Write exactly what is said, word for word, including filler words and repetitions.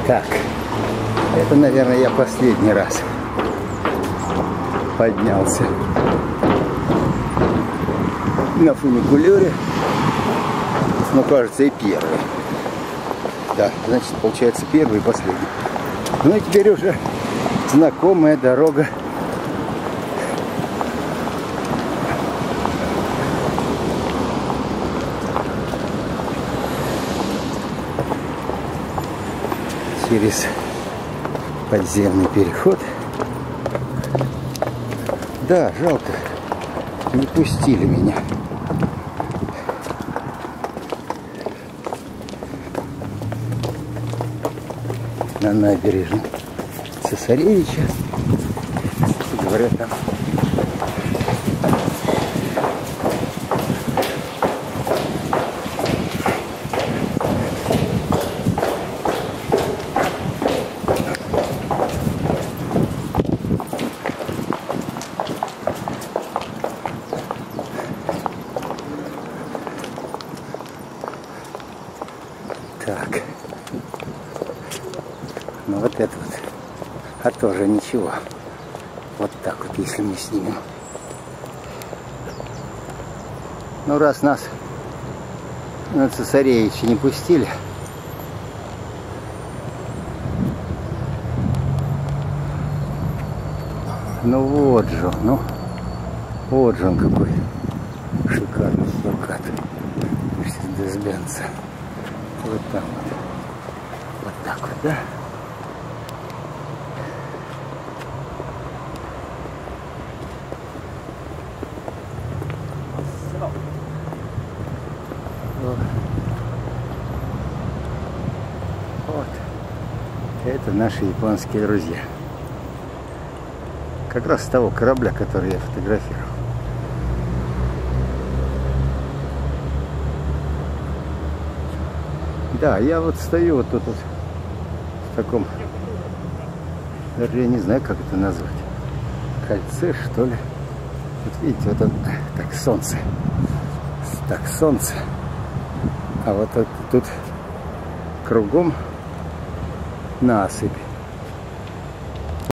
Так, это, наверное, я последний раз поднялся на фуникулере. Ну, кажется, и первый. Да, значит, получается первый и последний. Ну и теперь уже знакомая дорога. Через подземный переход. Да, жалко, не пустили меня. На набережной Цесаревича. Говорят, там так. Ну вот это вот. А тоже ничего. Вот так вот, если мы снимем. Ну раз нас на Цесаревича не пустили. Ну вот же он, ну. Вот же он какой шикарный прокат. Мерседес-Бенца. Вот там вот. Вот так вот, да? Вот. Это наши японские друзья. Как раз с того корабля, который я фотографировал. Да, я вот стою вот тут вот в таком, даже я не знаю, как это назвать, кольце, что ли. Вот видите, вот он, так, солнце. Так, солнце. А вот это, тут кругом насыпь.